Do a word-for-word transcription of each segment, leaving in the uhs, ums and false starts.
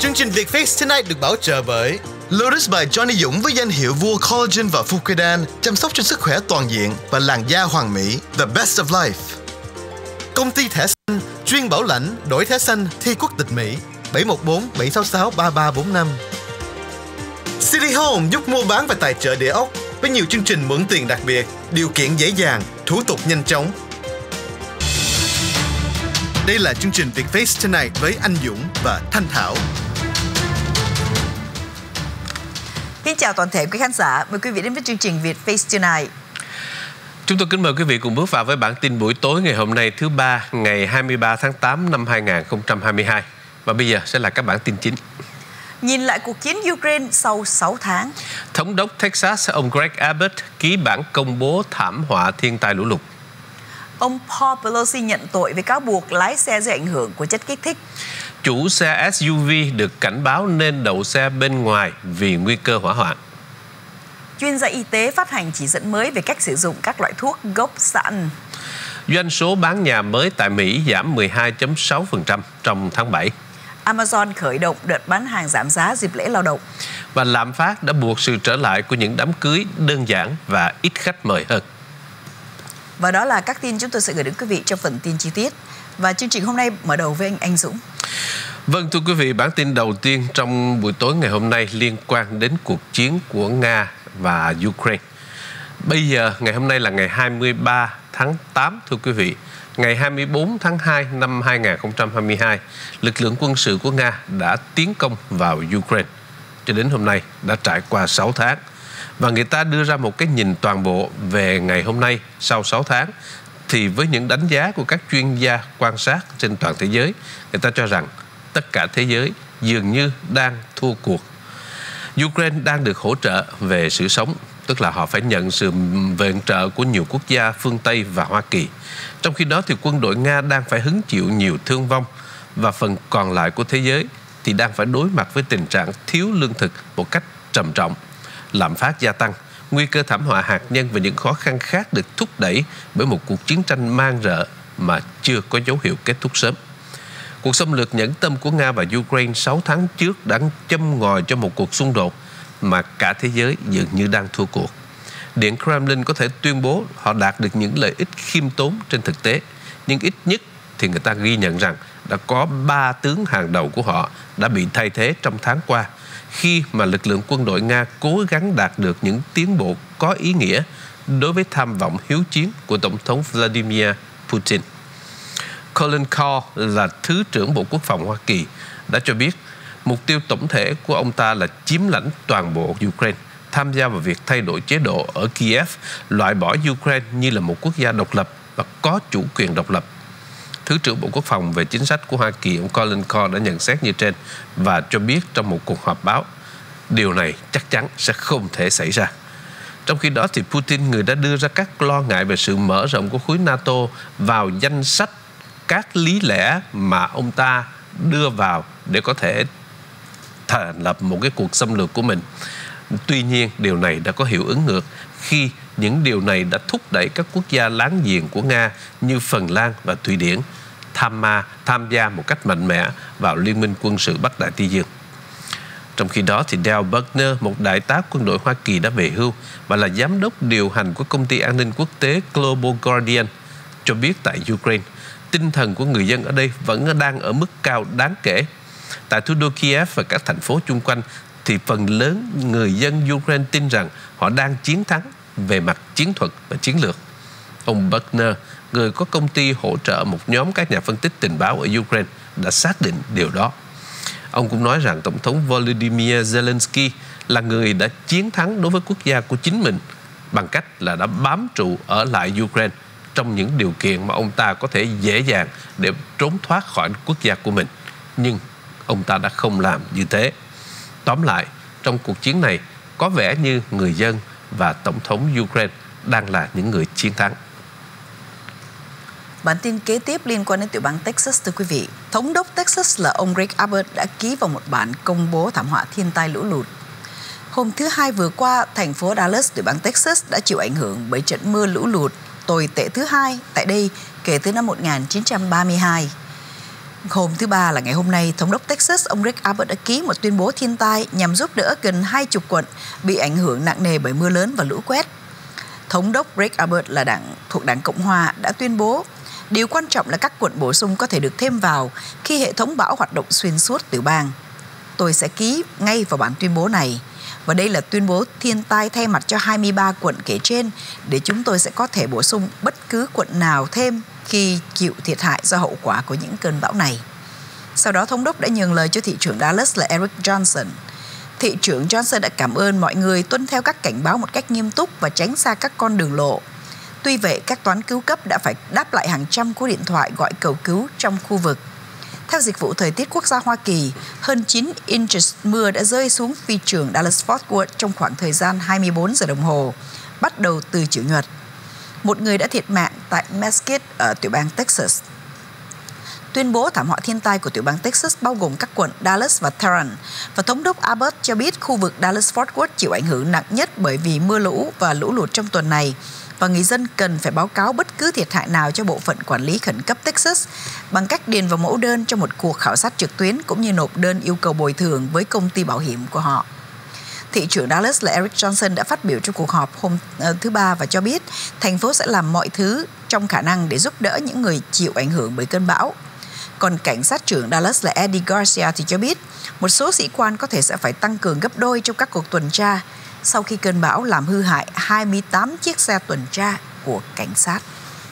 Chương trình Vietfix Tonight được bảo trợ bởi Lotus by Johnny Dũng với danh hiệu vua collagen và Fucodan, chăm sóc cho sức khỏe toàn diện và làn da hoàn mỹ. The best of life. Công ty thẻ xanh chuyên bảo lãnh, đổi thẻ xanh, thi quốc tịch Mỹ. bảy một bốn bảy sáu sáu ba ba bốn năm. City Home giúp mua bán và tài trợ địa ốc với nhiều chương trình mượn tiền đặc biệt, điều kiện dễ dàng, thủ tục nhanh chóng. Đây là chương trình Vietfix Tonight với anh Dũng và Thanh Thảo. Kính chào toàn thể quý khán giả, mời quý vị đến với chương trình Vietfix Tonight. Chúng tôi kính mời quý vị cùng bước vào với bản tin buổi tối ngày hôm nay thứ ba, ngày hai mươi ba tháng tám năm hai nghìn không trăm hai mươi hai. Và bây giờ sẽ là các bản tin chính. Nhìn lại cuộc chiến Ukraine sau sáu tháng. Thống đốc Texas ông Greg Abbott ký bản công bố thảm họa thiên tai lũ lụt. Ông Paul Pelosi nhận tội với cáo buộc lái xe dưới ảnh hưởng của chất kích thích. Chủ xe ét u vê được cảnh báo nên đậu xe bên ngoài vì nguy cơ hỏa hoạn. Chuyên gia y tế phát hành chỉ dẫn mới về cách sử dụng các loại thuốc gốc sẵn. Doanh số bán nhà mới tại Mỹ giảm mười hai phẩy sáu phần trăm trong tháng bảy. Amazon khởi động đợt bán hàng giảm giá dịp lễ lao động. Và lạm phát đã buộc sự trở lại của những đám cưới đơn giản và ít khách mời hơn. Và đó là các tin chúng tôi sẽ gửi đến quý vị trong phần tin chi tiết. Và chương trình hôm nay mở đầu với anh Anh Dũng. Vâng, thưa quý vị, bản tin đầu tiên trong buổi tối ngày hôm nay liên quan đến cuộc chiến của Nga và Ukraine. Bây giờ, ngày hôm nay là ngày hai mươi ba tháng tám, thưa quý vị. Ngày hai mươi bốn tháng hai năm hai nghìn không trăm hai mươi hai, lực lượng quân sự của Nga đã tiến công vào Ukraine. Cho đến hôm nay đã trải qua sáu tháng. Và người ta đưa ra một cái nhìn toàn bộ về ngày hôm nay sau sáu tháng. Thì với những đánh giá của các chuyên gia quan sát trên toàn thế giới, người ta cho rằng tất cả thế giới dường như đang thua cuộc. Ukraine đang được hỗ trợ về sự sống, tức là họ phải nhận sự viện trợ của nhiều quốc gia phương Tây và Hoa Kỳ. Trong khi đó thì quân đội Nga đang phải hứng chịu nhiều thương vong và phần còn lại của thế giới thì đang phải đối mặt với tình trạng thiếu lương thực một cách trầm trọng, lạm phát gia tăng, nguy cơ thảm họa hạt nhân và những khó khăn khác được thúc đẩy bởi một cuộc chiến tranh man rợ mà chưa có dấu hiệu kết thúc sớm. Cuộc xâm lược nhẫn tâm của Nga và Ukraine sáu tháng trước đã châm ngòi cho một cuộc xung đột mà cả thế giới dường như đang thua cuộc. Điện Kremlin có thể tuyên bố họ đạt được những lợi ích khiêm tốn trên thực tế, nhưng ít nhất thì người ta ghi nhận rằng đã có ba tướng hàng đầu của họ đã bị thay thế trong tháng qua, khi mà lực lượng quân đội Nga cố gắng đạt được những tiến bộ có ý nghĩa đối với tham vọng hiếu chiến của Tổng thống Vladimir Putin. Colin Kahl là Thứ trưởng Bộ Quốc phòng Hoa Kỳ đã cho biết mục tiêu tổng thể của ông ta là chiếm lãnh toàn bộ Ukraine, tham gia vào việc thay đổi chế độ ở Kiev, loại bỏ Ukraine như là một quốc gia độc lập và có chủ quyền độc lập. Thứ trưởng Bộ Quốc phòng về chính sách của Hoa Kỳ, ông Colin Kahl đã nhận xét như trên và cho biết trong một cuộc họp báo, điều này chắc chắn sẽ không thể xảy ra. Trong khi đó thì Putin, người đã đưa ra các lo ngại về sự mở rộng của khối NATO vào danh sách các lý lẽ mà ông ta đưa vào để có thể thành lập một cái cuộc xâm lược của mình. Tuy nhiên, điều này đã có hiệu ứng ngược khi những điều này đã thúc đẩy các quốc gia láng giềng của Nga như Phần Lan và Thụy Điển tham ma, tham gia một cách mạnh mẽ vào Liên minh quân sự Bắc Đại Tây Dương. Trong khi đó, thì Dale Buckner, một đại tá quân đội Hoa Kỳ đã về hưu và là giám đốc điều hành của công ty an ninh quốc tế Global Guardian, cho biết tại Ukraine, tinh thần của người dân ở đây vẫn đang ở mức cao đáng kể. Tại thủ đô Kiev và các thành phố chung quanh, thì phần lớn người dân Ukraine tin rằng họ đang chiến thắng về mặt chiến thuật và chiến lược. Ông Buckner, người có công ty hỗ trợ một nhóm các nhà phân tích tình báo ở Ukraine, đã xác định điều đó. Ông cũng nói rằng Tổng thống Volodymyr Zelensky là người đã chiến thắng đối với quốc gia của chính mình bằng cách là đã bám trụ ở lại Ukraine trong những điều kiện mà ông ta có thể dễ dàng để trốn thoát khỏi quốc gia của mình. Nhưng ông ta đã không làm như thế. Tóm lại, trong cuộc chiến này, có vẻ như người dân và Tổng thống Ukraine đang là những người chiến thắng. Bản tin kế tiếp liên quan đến tiểu bang Texas, thưa quý vị. Thống đốc Texas là ông Greg Abbott đã ký vào một bản công bố thảm họa thiên tai lũ lụt. Hôm thứ Hai vừa qua, thành phố Dallas, tiểu bang Texas đã chịu ảnh hưởng bởi trận mưa lũ lụt tồi tệ thứ hai tại đây kể từ năm một nghìn chín trăm ba mươi hai. Hôm thứ Ba là ngày hôm nay, Thống đốc Texas ông Greg Abbott đã ký một tuyên bố thiên tai nhằm giúp đỡ gần hai chục quận bị ảnh hưởng nặng nề bởi mưa lớn và lũ quét. Thống đốc Greg Abbott là đảng thuộc Đảng Cộng Hòa đã tuyên bố điều quan trọng là các quận bổ sung có thể được thêm vào khi hệ thống bão hoạt động xuyên suốt tiểu bang. Tôi sẽ ký ngay vào bản tuyên bố này. Và đây là tuyên bố thiên tai thay mặt cho hai mươi ba quận kể trên để chúng tôi sẽ có thể bổ sung bất cứ quận nào thêm khi chịu thiệt hại do hậu quả của những cơn bão này. Sau đó, Thống đốc đã nhường lời cho thị trưởng Dallas là Eric Johnson. Thị trưởng Johnson đã cảm ơn mọi người tuân theo các cảnh báo một cách nghiêm túc và tránh xa các con đường lộ. Tuy vậy, các toán cứu cấp đã phải đáp lại hàng trăm cú điện thoại gọi cầu cứu trong khu vực. Theo Dịch vụ Thời tiết Quốc gia Hoa Kỳ, hơn chín inches mưa đã rơi xuống phi trường Dallas-Fort Worth trong khoảng thời gian hai mươi bốn giờ đồng hồ, bắt đầu từ Chủ nhật. Một người đã thiệt mạng tại Mesquite ở tiểu bang Texas. Tuyên bố thảm họa thiên tai của tiểu bang Texas bao gồm các quận Dallas và Tarrant, và Thống đốc Abbott cho biết khu vực Dallas-Fort Worth chịu ảnh hưởng nặng nhất bởi vì mưa lũ và lũ lụt trong tuần này, và người dân cần phải báo cáo bất cứ thiệt hại nào cho Bộ phận Quản lý Khẩn cấp Texas bằng cách điền vào mẫu đơn trong một cuộc khảo sát trực tuyến cũng như nộp đơn yêu cầu bồi thường với công ty bảo hiểm của họ. Thị trưởng Dallas là Eric Johnson đã phát biểu trong cuộc họp hôm uh, thứ Ba và cho biết thành phố sẽ làm mọi thứ trong khả năng để giúp đỡ những người chịu ảnh hưởng bởi cơn bão. Còn cảnh sát trưởng Dallas là Eddie Garcia thì cho biết một số sĩ quan có thể sẽ phải tăng cường gấp đôi trong các cuộc tuần tra sau khi cơn bão làm hư hại hai mươi tám chiếc xe tuần tra của cảnh sát.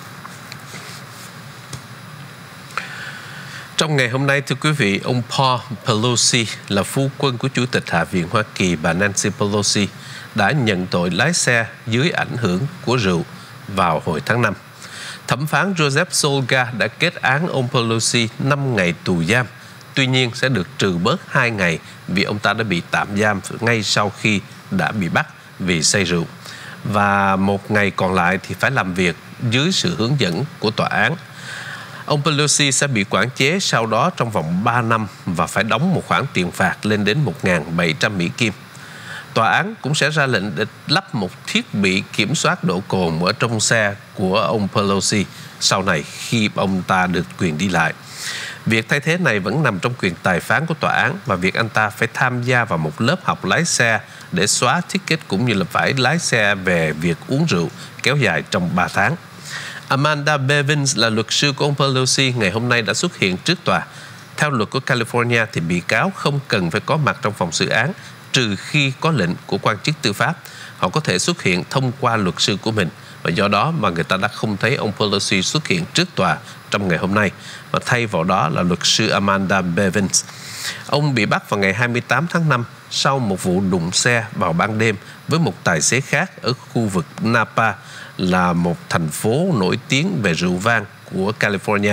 Trong ngày hôm nay, thưa quý vị, ông Paul Pelosi là phu quân của Chủ tịch Hạ viện Hoa Kỳ bà Nancy Pelosi đã nhận tội lái xe dưới ảnh hưởng của rượu vào hồi tháng năm. Thẩm phán Joseph Solga đã kết án ông Pelosi năm ngày tù giam, tuy nhiên sẽ được trừ bớt hai ngày vì ông ta đã bị tạm giam ngay sau khi đã bị bắt vì say rượu. Và một ngày còn lại thì phải làm việc dưới sự hướng dẫn của tòa án. Ông Pelosi sẽ bị quản chế sau đó trong vòng ba năm và phải đóng một khoản tiền phạt lên đến một nghìn bảy trăm Mỹ Kim. Tòa án cũng sẽ ra lệnh để lắp một thiết bị kiểm soát độ cồn ở trong xe của ông Pelosi sau này khi ông ta được quyền đi lại. Việc thay thế này vẫn nằm trong quyền tài phán của tòa án và việc anh ta phải tham gia vào một lớp học lái xe để xóa ticket cũng như là phải lái xe về việc uống rượu kéo dài trong ba tháng. Amanda Bevins là luật sư của ông Pelosi ngày hôm nay đã xuất hiện trước tòa. Theo luật của California thì bị cáo không cần phải có mặt trong phòng xử án trừ khi có lệnh của quan chức tư pháp. Họ có thể xuất hiện thông qua luật sư của mình và do đó mà người ta đã không thấy ông Pelosi xuất hiện trước tòa trong ngày hôm nay, và thay vào đó là luật sư Amanda Bevins. Ông bị bắt vào ngày hai mươi tám tháng năm sau một vụ đụng xe vào ban đêm với một tài xế khác ở khu vực Napa, là một thành phố nổi tiếng về rượu vang của California.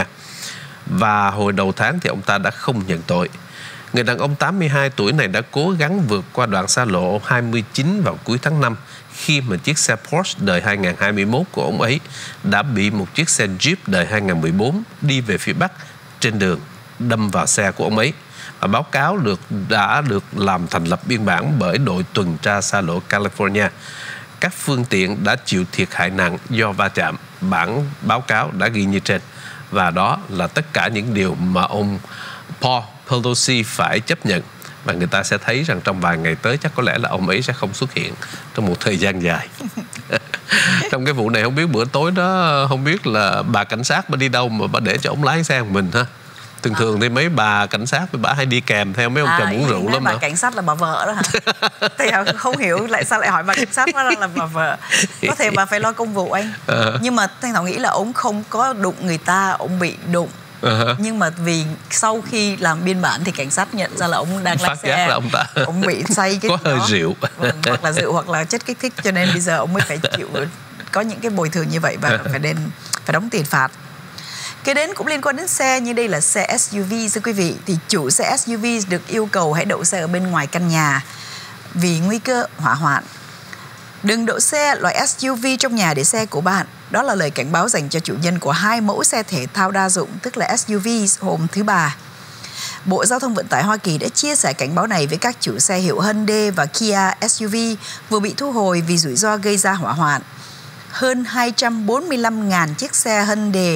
Và hồi đầu tháng thì ông ta đã không nhận tội. Người đàn ông tám mươi hai tuổi này đã cố gắng vượt qua đoạn xa lộ hai mươi chín vào cuối tháng năm khi mà chiếc xe Porsche đời hai nghìn không trăm hai mươi mốt của ông ấy đã bị một chiếc xe Jeep đời hai nghìn không trăm mười bốn đi về phía Bắc trên đường đâm vào xe của ông ấy. Và báo cáo được đã được làm thành lập biên bản bởi đội tuần tra xa lộ California. Các phương tiện đã chịu thiệt hại nặng do va chạm. Bản báo cáo đã ghi như trên. Và đó là tất cả những điều mà ông Paul Pelosi phải chấp nhận. Và người ta sẽ thấy rằng trong vài ngày tới chắc có lẽ là ông ấy sẽ không xuất hiện trong một thời gian dài. Trong cái vụ này không biết bữa tối đó, không biết là bà cảnh sát bà đi đâu mà bà để cho ông lái xe của mình ha. Thường à. thường thì mấy bà cảnh sát bà hay đi kèm theo mấy ông à, chồng uống rượu lắm. Bà mà. cảnh sát là bà vợ đó hả? Thì không hiểu lại sao lại hỏi bà cảnh sát đó là bà vợ. Có thể bà phải lo công vụ anh. À. Nhưng mà Thanh Thảo nghĩ là ông không có đụng người ta, ông bị đụng. Uh-huh. Nhưng mà vì sau khi làm biên bản thì cảnh sát nhận ra là ông đang lái xe, là ông, ta... ông bị say cái có hơi đó. rượu, vâng, hoặc là rượu hoặc là chất kích thích, cho nên bây giờ ông mới phải chịu có những cái bồi thường như vậy và uh-huh. phải đền phải đóng tiền phạt. Cái đến cũng liên quan đến xe, như đây là xe ét u vê thưa quý vị, thì chủ xe ét u vê được yêu cầu hãy đậu xe ở bên ngoài căn nhà vì nguy cơ hỏa hoạn. Đừng đỗ xe loại ét u vê trong nhà để xe của bạn. Đó là lời cảnh báo dành cho chủ nhân của hai mẫu xe thể thao đa dụng, tức là ét u vê hôm thứ Ba. Bộ Giao thông Vận tải Hoa Kỳ đã chia sẻ cảnh báo này với các chủ xe hiệu Hyundai và Kia ét u vê vừa bị thu hồi vì rủi ro gây ra hỏa hoạn. Hơn hai trăm bốn mươi lăm nghìn chiếc xe Hyundai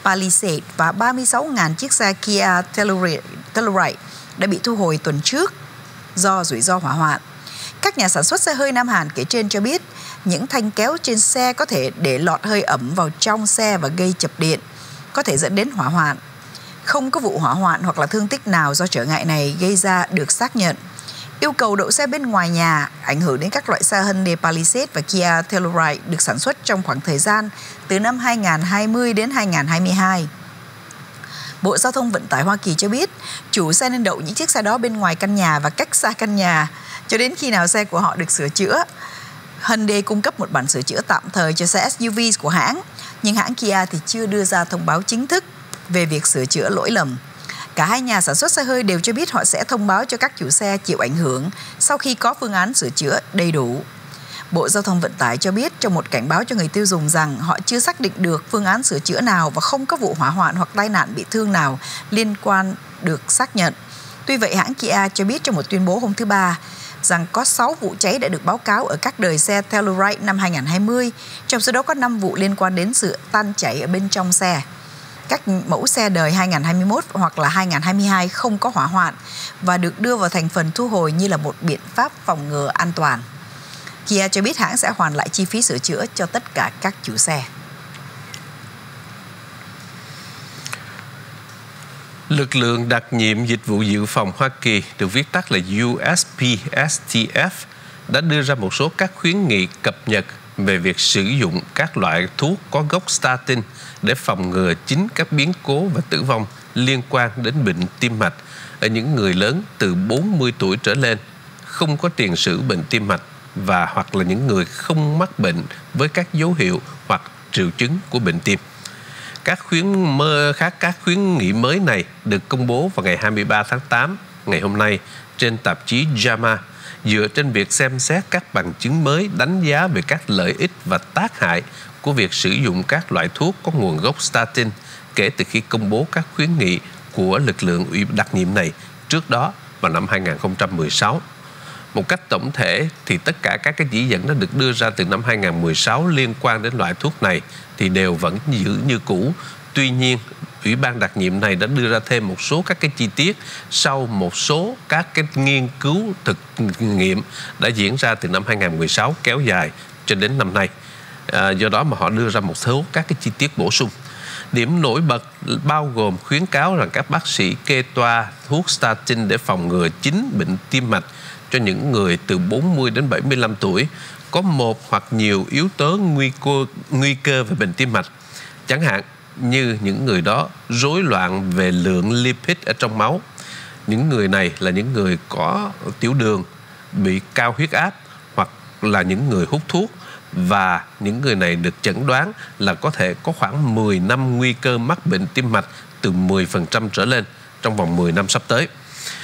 Palisade và ba mươi sáu nghìn chiếc xe Kia Telluride đã bị thu hồi tuần trước do rủi ro hỏa hoạn. Các nhà sản xuất xe hơi Nam Hàn kể trên cho biết những thanh kéo trên xe có thể để lọt hơi ẩm vào trong xe và gây chập điện, có thể dẫn đến hỏa hoạn. Không có vụ hỏa hoạn hoặc là thương tích nào do trở ngại này gây ra được xác nhận. Yêu cầu đậu xe bên ngoài nhà ảnh hưởng đến các loại xe Hyundai Palisade và Kia Telluride được sản xuất trong khoảng thời gian từ năm hai nghìn không trăm hai mươi đến hai nghìn không trăm hai mươi hai. Bộ Giao thông Vận tải Hoa Kỳ cho biết chủ xe nên đậu những chiếc xe đó bên ngoài căn nhà và cách xa căn nhà cho đến khi nào xe của họ được sửa chữa. Hyundai cung cấp một bản sửa chữa tạm thời cho xe ét u vê của hãng, nhưng hãng Kia thì chưa đưa ra thông báo chính thức về việc sửa chữa lỗi lầm. Cả hai nhà sản xuất xe hơi đều cho biết họ sẽ thông báo cho các chủ xe chịu ảnh hưởng sau khi có phương án sửa chữa đầy đủ. Bộ Giao thông Vận tải cho biết trong một cảnh báo cho người tiêu dùng rằng họ chưa xác định được phương án sửa chữa nào và không có vụ hỏa hoạn hoặc tai nạn bị thương nào liên quan được xác nhận. Tuy vậy, hãng Kia cho biết trong một tuyên bố hôm thứ Ba rằng có sáu vụ cháy đã được báo cáo ở các đời xe Telluride năm hai nghìn không trăm hai mươi, trong số đó có năm vụ liên quan đến sự tan chảy ở bên trong xe. Các mẫu xe đời hai nghìn không trăm hai mươi mốt hoặc là hai nghìn không trăm hai mươi hai không có hỏa hoạn và được đưa vào thành phần thu hồi như là một biện pháp phòng ngừa an toàn. Kia cho biết hãng sẽ hoàn lại chi phí sửa chữa cho tất cả các chủ xe. Lực lượng đặc nhiệm dịch vụ dự phòng Hoa Kỳ, được viết tắt là U S P S T F, đã đưa ra một số các khuyến nghị cập nhật về việc sử dụng các loại thuốc có gốc statin để phòng ngừa chính các biến cố và tử vong liên quan đến bệnh tim mạch ở những người lớn từ bốn mươi tuổi trở lên, không có tiền sử bệnh tim mạch và hoặc là những người không mắc bệnh với các dấu hiệu hoặc triệu chứng của bệnh tim. Các khuyến mơ khác các khuyến nghị mới này được công bố vào ngày hai mươi ba tháng tám, ngày hôm nay, trên tạp chí J A M A, dựa trên việc xem xét các bằng chứng mới đánh giá về các lợi ích và tác hại của việc sử dụng các loại thuốc có nguồn gốc statin kể từ khi công bố các khuyến nghị của lực lượng ủy đặc nhiệm này trước đó vào năm hai nghìn không trăm mười sáu. Một cách tổng thể thì tất cả các cái chỉ dẫn đã được đưa ra từ năm hai nghìn không trăm mười sáu liên quan đến loại thuốc này thì đều vẫn giữ như cũ. Tuy nhiên, Ủy ban đặc nhiệm này đã đưa ra thêm một số các cái chi tiết sau một số các cái nghiên cứu thực nghiệm đã diễn ra từ năm hai nghìn không trăm mười sáu kéo dài cho đến năm nay. À, do đó mà họ đưa ra một số các cái chi tiết bổ sung. Điểm nổi bật bao gồm khuyến cáo rằng các bác sĩ kê toa thuốc statin để phòng ngừa chính bệnh tim mạch cho những người từ bốn mươi đến bảy mươi lăm tuổi có một hoặc nhiều yếu tố nguy cơ, nguy cơ về bệnh tim mạch, chẳng hạn như những người đó rối loạn về lượng lipid ở trong máu. Những người này là những người có tiểu đường, bị cao huyết áp hoặc là những người hút thuốc, và những người này được chẩn đoán là có thể có khoảng mười năm nguy cơ mắc bệnh tim mạch từ mười phần trăm trở lên trong vòng mười năm sắp tới.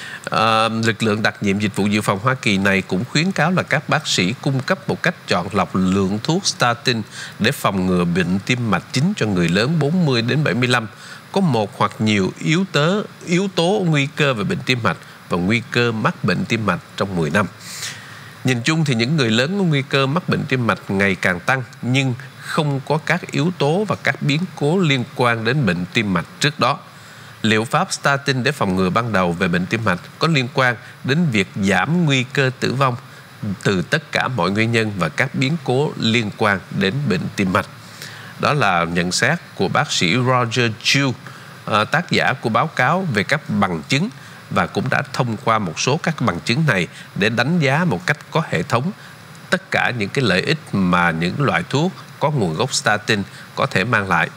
À, lực lượng đặc nhiệm dịch vụ dự phòng Hoa Kỳ này cũng khuyến cáo là các bác sĩ cung cấp một cách chọn lọc lượng thuốc statin để phòng ngừa bệnh tim mạch chính cho người lớn bốn mươi đến bảy mươi lăm có một hoặc nhiều yếu tố yếu tố nguy cơ về bệnh tim mạch và nguy cơ mắc bệnh tim mạch trong mười năm. Nhìn chung thì những người lớn có nguy cơ mắc bệnh tim mạch ngày càng tăng, nhưng không có các yếu tố và các biến cố liên quan đến bệnh tim mạch trước đó. Liệu pháp statin để phòng ngừa ban đầu về bệnh tim mạch có liên quan đến việc giảm nguy cơ tử vong từ tất cả mọi nguyên nhân và các biến cố liên quan đến bệnh tim mạch. Đó là nhận xét của bác sĩ Roger Chu, tác giả của báo cáo về các bằng chứng, và cũng đã thông qua một số các bằng chứng này để đánh giá một cách có hệ thống tất cả những cái lợi ích mà những loại thuốc có nguồn gốc statin có thể mang lại.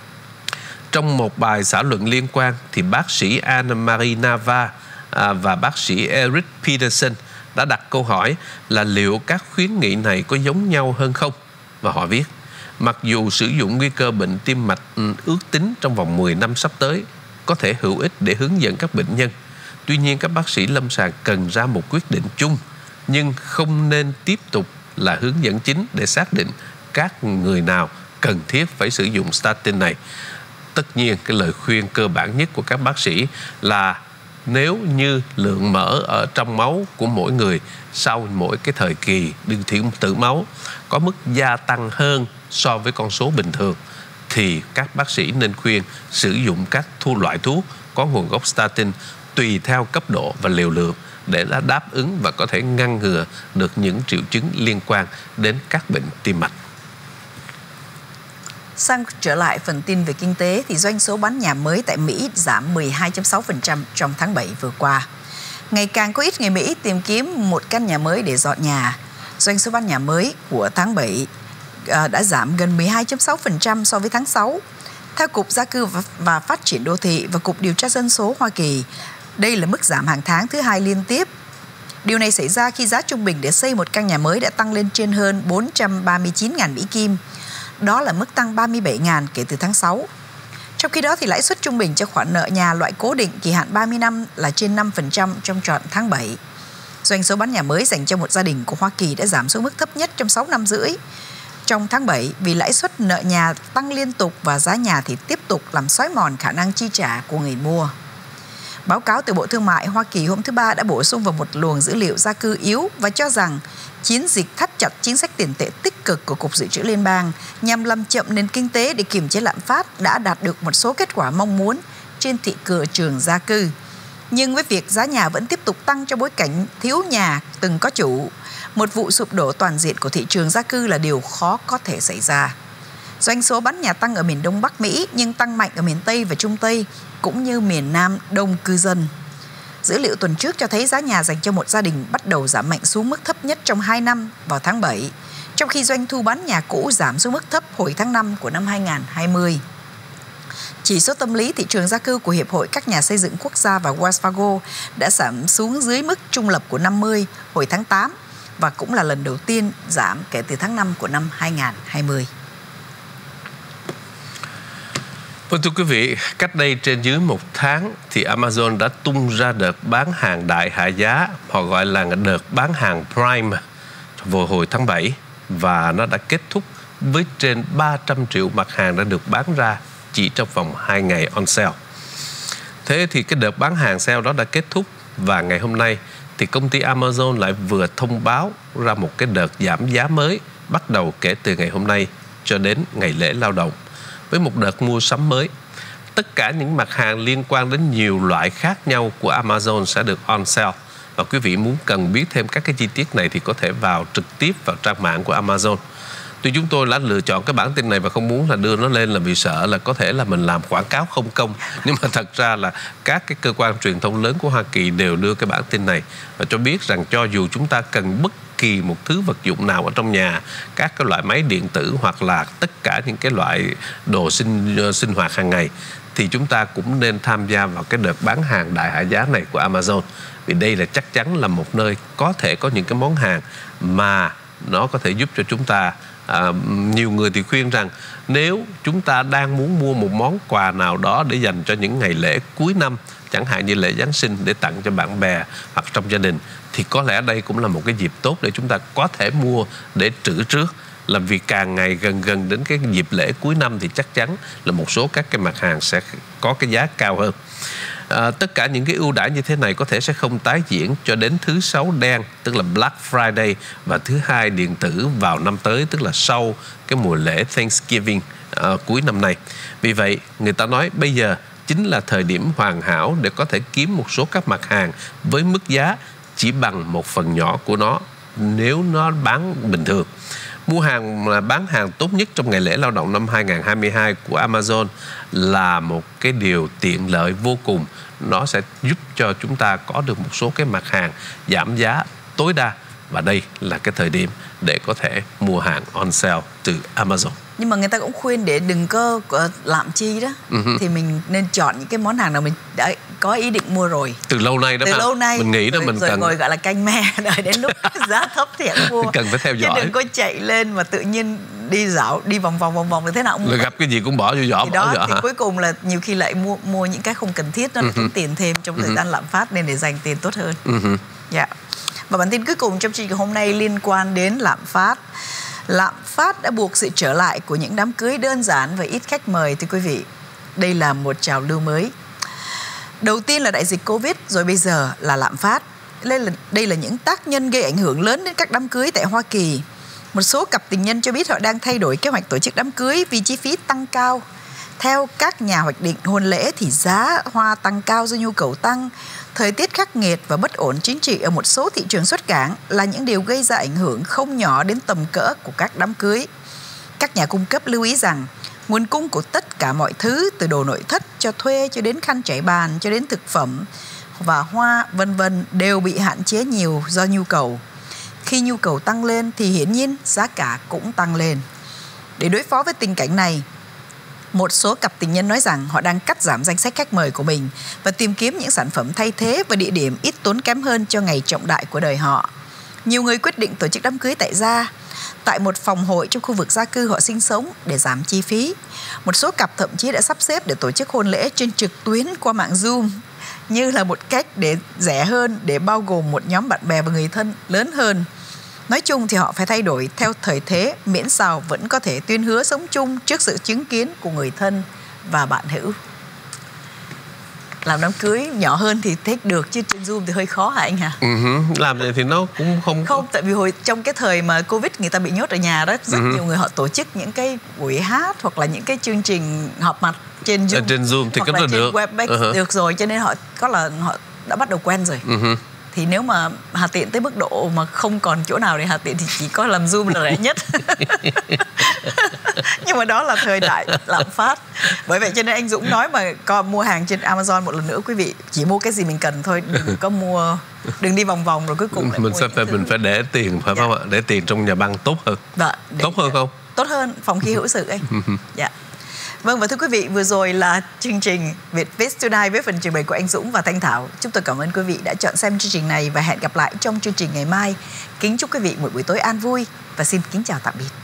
Trong một bài xã luận liên quan thì bác sĩ Anna-Marie Nava à, và bác sĩ Eric Peterson đã đặt câu hỏi là liệu các khuyến nghị này có giống nhau hơn không? Và họ viết, mặc dù sử dụng nguy cơ bệnh tim mạch ước tính trong vòng mười năm sắp tới có thể hữu ích để hướng dẫn các bệnh nhân, tuy nhiên các bác sĩ lâm sàng cần ra một quyết định chung, nhưng không nên tiếp tục là hướng dẫn chính để xác định các người nào cần thiết phải sử dụng statin này. Tất nhiên, cái lời khuyên cơ bản nhất của các bác sĩ là nếu như lượng mỡ ở trong máu của mỗi người sau mỗi cái thời kỳ đương thị tử máu có mức gia tăng hơn so với con số bình thường, thì các bác sĩ nên khuyên sử dụng các thu loại thuốc có nguồn gốc statin tùy theo cấp độ và liều lượng để đáp ứng và có thể ngăn ngừa được những triệu chứng liên quan đến các bệnh tim mạch. Sang trở lại phần tin về kinh tế thì doanh số bán nhà mới tại Mỹ giảm mười hai phẩy sáu phần trăm trong tháng bảy vừa qua. Ngày càng có ít người Mỹ tìm kiếm một căn nhà mới để dọn nhà. Doanh số bán nhà mới của tháng bảy đã giảm gần mười hai phẩy sáu phần trăm so với tháng sáu. Theo Cục Gia cư và Phát triển Đô thị và Cục Điều tra Dân số Hoa Kỳ, đây là mức giảm hàng tháng thứ hai liên tiếp. Điều này xảy ra khi giá trung bình để xây một căn nhà mới đã tăng lên trên hơn bốn trăm ba mươi chín nghìn Mỹ Kim. Đó là mức tăng ba mươi bảy nghìn kể từ tháng sáu. Trong khi đó thì lãi suất trung bình cho khoản nợ nhà loại cố định kỳ hạn ba mươi năm là trên năm phần trăm trong trọn tháng bảy. Doanh số bán nhà mới dành cho một gia đình của Hoa Kỳ đã giảm xuống mức thấp nhất trong sáu năm rưỡi trong tháng bảy vì lãi suất nợ nhà tăng liên tục và giá nhà thì tiếp tục làm xói mòn khả năng chi trả của người mua. Báo cáo từ Bộ Thương mại Hoa Kỳ hôm thứ Ba đã bổ sung vào một luồng dữ liệu gia cư yếu và cho rằng chiến dịch thắt chặt chính sách tiền tệ tích cực của Cục Dự trữ Liên bang nhằm làm chậm nền kinh tế để kiềm chế lạm phát đã đạt được một số kết quả mong muốn trên thị trường gia cư. Nhưng với việc giá nhà vẫn tiếp tục tăng trong bối cảnh thiếu nhà từng có chủ, một vụ sụp đổ toàn diện của thị trường gia cư là điều khó có thể xảy ra. Doanh số bán nhà tăng ở miền Đông Bắc Mỹ nhưng tăng mạnh ở miền Tây và Trung Tây cũng như miền Nam đông cư dân. Dữ liệu tuần trước cho thấy giá nhà dành cho một gia đình bắt đầu giảm mạnh xuống mức thấp nhất trong hai năm vào tháng bảy, trong khi doanh thu bán nhà cũ giảm xuống mức thấp hồi tháng năm của năm hai nghìn không trăm hai mươi. Chỉ số tâm lý thị trường gia cư của Hiệp hội các nhà xây dựng quốc gia và Wells Fargo đã giảm xuống dưới mức trung lập của năm mươi hồi tháng tám và cũng là lần đầu tiên giảm kể từ tháng năm của năm hai nghìn không trăm hai mươi. Vâng, thưa quý vị, cách đây trên dưới một tháng thì Amazon đã tung ra đợt bán hàng đại hạ giá, họ gọi là đợt bán hàng Prime vào hồi tháng bảy và nó đã kết thúc với trên ba trăm triệu mặt hàng đã được bán ra chỉ trong vòng hai ngày on sale. Thế thì cái đợt bán hàng sale đó đã kết thúc và ngày hôm nay thì công ty Amazon lại vừa thông báo ra một cái đợt giảm giá mới bắt đầu kể từ ngày hôm nay cho đến ngày lễ lao động với một đợt mua sắm mới. Tất cả những mặt hàng liên quan đến nhiều loại khác nhau của Amazon sẽ được on sale. Và quý vị muốn cần biết thêm các cái chi tiết này thì có thể vào trực tiếp vào trang mạng của Amazon. Tuy chúng tôi đã lựa chọn cái bản tin này và không muốn là đưa nó lên là vì sợ là có thể là mình làm quảng cáo không công. Nhưng mà thật ra là các cái cơ quan truyền thông lớn của Hoa Kỳ đều đưa cái bản tin này và cho biết rằng cho dù chúng ta cần bất kỳ một thứ vật dụng nào ở trong nhà, các cái loại máy điện tử hoặc là tất cả những cái loại đồ sinh sinh hoạt hàng ngày thì chúng ta cũng nên tham gia vào cái đợt bán hàng đại hạ giá này của Amazon. Vì đây là chắc chắn là một nơi có thể có những cái món hàng mà nó có thể giúp cho chúng ta. À, nhiều người thì khuyên rằng nếu chúng ta đang muốn mua một món quà nào đó để dành cho những ngày lễ cuối năm, chẳng hạn như lễ Giáng sinh để tặng cho bạn bè hoặc trong gia đình, thì có lẽ đây cũng là một cái dịp tốt để chúng ta có thể mua để trữ trước. Là vì càng ngày gần gần đến cái dịp lễ cuối năm thì chắc chắn là một số các cái mặt hàng sẽ có cái giá cao hơn. À, tất cả những cái ưu đãi như thế này có thể sẽ không tái diễn cho đến thứ Sáu đen, tức là Black Friday, và thứ Hai điện tử vào năm tới, tức là sau cái mùa lễ Thanksgiving à, cuối năm nay. Vì vậy, người ta nói bây giờ chính là thời điểm hoàn hảo để có thể kiếm một số các mặt hàng với mức giá chỉ bằng một phần nhỏ của nó nếu nó bán bình thường. Mua hàng là bán hàng tốt nhất trong ngày lễ lao động năm hai nghìn không trăm hai mươi hai của Amazon là một cái điều tiện lợi vô cùng. Nó sẽ giúp cho chúng ta có được một số cái mặt hàng giảm giá tối đa. Và đây là cái thời điểm để có thể mua hàng on sale từ Amazon. Nhưng mà người ta cũng khuyên để đừng có lạm chi đó, uh-huh. thì mình nên chọn những cái món hàng nào mình đã có ý định mua rồi từ lâu nay đó. Từ lâu nay mình nghĩ đó rồi, mình rồi cần ngồi gọi là canh me đợi đến lúc giá thấp thì hãy mua. Cần phải theo dõi. Chứ đừng có chạy lên mà tự nhiên đi dạo đi vòng vòng vòng vòng thì thế nào cũng là gặp cái gì cũng bỏ vô giỏ. Thì bỏ đó giỏ thì hả? cuối cùng là nhiều khi lại mua mua những cái không cần thiết, nó lại tốn uh-huh. tiền thêm trong thời uh-huh. gian lạm phát, nên để dành tiền tốt hơn. Uh-huh. Yeah. Và bản tin cuối cùng trong chương trình hôm nay liên quan đến lạm phát. Lạm phát đã buộc sự trở lại của những đám cưới đơn giản và ít khách mời, thưa quý vị. Đây là một trào lưu mới. Đầu tiên là đại dịch Covid, rồi bây giờ là lạm phát. Đây là, đây là những tác nhân gây ảnh hưởng lớn đến các đám cưới tại Hoa Kỳ. Một số cặp tình nhân cho biết họ đang thay đổi kế hoạch tổ chức đám cưới vì chi phí tăng cao. Theo các nhà hoạch định hôn lễ thì giá hoa tăng cao do nhu cầu tăng, thời tiết khắc nghiệt và bất ổn chính trị ở một số thị trường xuất cảng là những điều gây ra ảnh hưởng không nhỏ đến tầm cỡ của các đám cưới. Các nhà cung cấp lưu ý rằng nguồn cung của tất cả mọi thứ từ đồ nội thất cho thuê cho đến khăn trải bàn cho đến thực phẩm và hoa vân vân đều bị hạn chế nhiều do nhu cầu. Khi nhu cầu tăng lên thì hiển nhiên giá cả cũng tăng lên. Để đối phó với tình cảnh này, một số cặp tình nhân nói rằng họ đang cắt giảm danh sách khách mời của mình và tìm kiếm những sản phẩm thay thế và địa điểm ít tốn kém hơn cho ngày trọng đại của đời họ. Nhiều người quyết định tổ chức đám cưới tại gia, tại một phòng hội trong khu vực gia cư họ sinh sống để giảm chi phí. Một số cặp thậm chí đã sắp xếp để tổ chức hôn lễ trên trực tuyến qua mạng Zoom như là một cách để rẻ hơn, để bao gồm một nhóm bạn bè và người thân lớn hơn. Nói chung thì họ phải thay đổi theo thời thế, miễn sao vẫn có thể tuyên hứa sống chung trước sự chứng kiến của người thân và bạn hữu. Làm đám cưới nhỏ hơn thì thích được, chứ trên Zoom thì hơi khó hả anh hả? Uh-huh. Làm vậy thì nó cũng không... Không, tại vì hồi trong cái thời mà Covid người ta bị nhốt ở nhà đó, rất uh-huh. nhiều người họ tổ chức những cái buổi hát hoặc là những cái chương trình họp mặt trên Zoom. Ở trên Zoom thì hoặc cái đó được. Webex uh-huh. được rồi, cho nên họ có là họ đã bắt đầu quen rồi. Uh-huh. Thì nếu mà Hà Tiện tới mức độ mà không còn chỗ nào để Hà Tiện thì chỉ có làm Zoom là rẻ nhất. Nhưng mà đó là thời đại lạm phát. Bởi vậy cho nên anh Dũng nói mà con mua hàng trên Amazon một lần nữa, quý vị chỉ mua cái gì mình cần thôi, đừng có mua, đừng đi vòng vòng rồi cuối cùng lại mình mua sẽ phải thứ... mình phải để tiền phải không ạ? Để tiền trong nhà băng tốt hơn. Dạ, tốt hơn không? Tốt hơn phòng khi hữu sự anh. Dạ. Vâng, và thưa quý vị, vừa rồi là chương trình Vietviz Tonight với phần trình bày của anh Dũng và Thanh Thảo. Chúng tôi cảm ơn quý vị đã chọn xem chương trình này và hẹn gặp lại trong chương trình ngày mai. Kính chúc quý vị một buổi tối an vui và xin kính chào tạm biệt.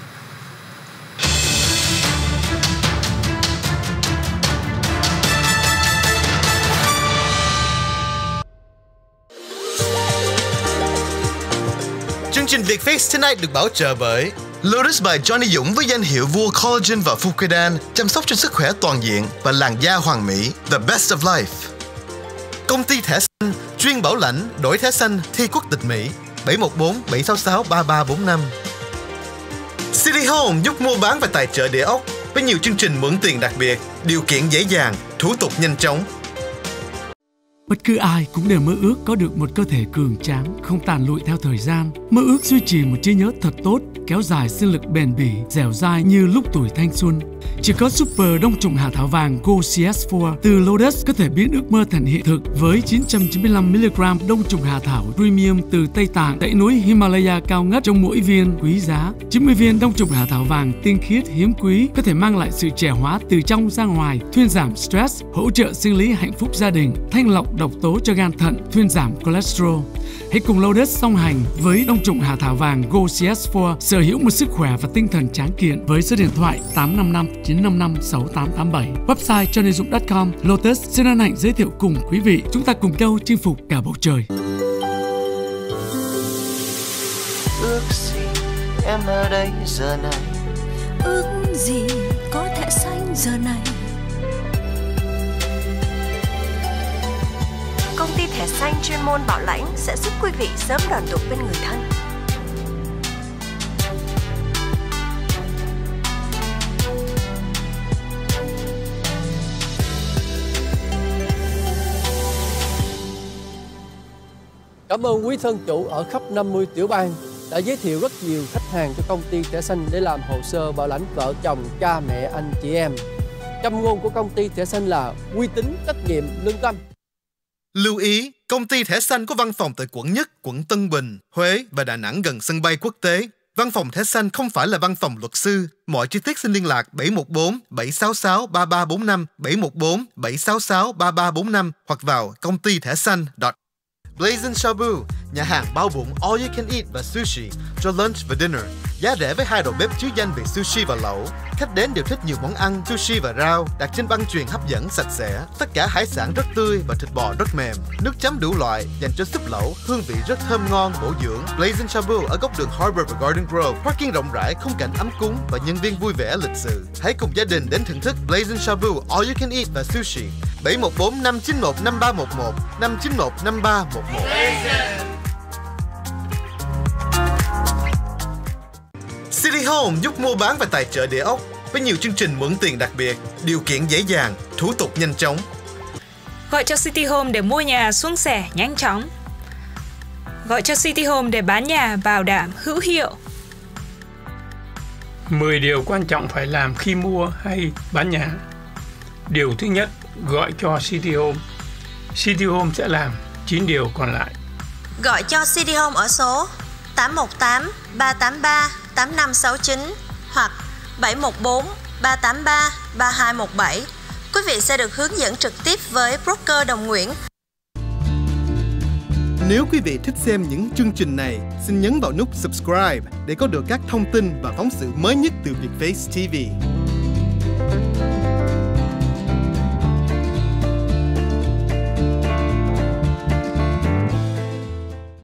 Chương trình Vietviz Tonight được bảo trợ bởi Lotus by Johnny Dũng với danh hiệu vua collagen và Fukedan, chăm sóc cho sức khỏe toàn diện và làn da hoàn mỹ, the best of life. Công ty thẻ xanh, chuyên bảo lãnh, đổi thẻ xanh, thi quốc tịch Mỹ, bảy một bốn bảy sáu sáu ba ba bốn năm. City Home giúp mua bán và tài trợ địa ốc với nhiều chương trình mượn tiền đặc biệt, điều kiện dễ dàng, thủ tục nhanh chóng. Bất cứ ai cũng đều mơ ước có được một cơ thể cường tráng, không tàn lụi theo thời gian. Mơ ước duy trì một trí nhớ thật tốt, kéo dài sinh lực bền bỉ, dẻo dai như lúc tuổi thanh xuân. Chỉ có Super Đông trùng Hà Thảo Vàng Go xê ét bốn từ Lotus có thể biến ước mơ thành hiện thực với chín trăm chín mươi lăm mi-li-gam Đông trùng Hà Thảo Premium từ Tây Tạng, dãy núi Himalaya cao ngất trong mỗi viên quý giá. chín mươi viên Đông trùng Hà Thảo Vàng tinh khiết hiếm quý có thể mang lại sự trẻ hóa từ trong ra ngoài, thuyên giảm stress, hỗ trợ sinh lý hạnh phúc gia đình, thanh lọc độc tố cho gan thận, thuyên giảm cholesterol. Hãy cùng Lotus song hành với Đông trùng Hà Thảo Vàng Go xê ét bốn, sở hữu một sức khỏe và tinh thần tráng kiện với số điện thoại tám năm năm chín năm năm sáu tám tám bảy, website johnny dung chấm com. Lotus xin hân hạnh giới thiệu cùng quý vị, chúng ta cùng nhau chinh phục cả bầu trời. Ước gì em ở đây giờ này, ước gì có thẻ xanh giờ này. Công ty thẻ xanh chuyên môn bảo lãnh sẽ giúp quý vị sớm đoàn tụ bên người thân. Cảm ơn quý thân chủ ở khắp năm mươi tiểu bang đã giới thiệu rất nhiều khách hàng cho công ty thẻ xanh để làm hồ sơ bảo lãnh vợ chồng, cha mẹ, anh chị em. Châm ngôn của công ty thẻ xanh là uy tín, trách nhiệm, lương tâm. Lưu ý, công ty thẻ xanh có văn phòng tại quận nhất, quận Tân Bình, Huế và Đà Nẵng gần sân bay quốc tế. Văn phòng thẻ xanh không phải là văn phòng luật sư. Mọi chi tiết xin liên lạc bảy một bốn bảy sáu sáu ba ba bốn năm, bảy một bốn bảy sáu sáu ba ba bốn năm hoặc vào công ty thẻ xanh. Blazing Shabu, nhà hàng bao bụng all you can eat và sushi cho lunch và dinner. Giá rẻ với hai đầu bếp chứ danh về sushi và lẩu. Khách đến đều thích nhiều món ăn sushi và rau đặt trên băng chuyền hấp dẫn, sạch sẽ. Tất cả hải sản rất tươi và thịt bò rất mềm. Nước chấm đủ loại dành cho súp lẩu, hương vị rất thơm ngon, bổ dưỡng. Blazing Shabu ở góc đường Harbor và Garden Grove. Parking rộng rãi, khung cảnh ấm cúng và nhân viên vui vẻ lịch sự. Hãy cùng gia đình đến thưởng thức Blazing Shabu all you can eat và sushi. bảy một bốn năm chín một năm ba một một, năm chín một năm ba một một. City Home giúp mua bán và tài trợ địa ốc với nhiều chương trình mượn tiền đặc biệt, điều kiện dễ dàng, thủ tục nhanh chóng. Gọi cho City Home để mua nhà suôn sẻ, nhanh chóng. Gọi cho City Home để bán nhà bảo đảm hữu hiệu. mười điều quan trọng phải làm khi mua hay bán nhà. Điều thứ nhất, gọi cho City Home. City Home sẽ làm chín điều còn lại. Gọi cho City Home ở số tám một tám ba tám ba tám năm sáu chín hoặc bảy một bốn ba tám ba ba hai một bảy. Quý vị sẽ được hướng dẫn trực tiếp với broker Đồng Nguyễn. Nếu quý vị thích xem những chương trình này, xin nhấn vào nút subscribe để có được các thông tin và phóng sự mới nhất từ Vietface ti vi.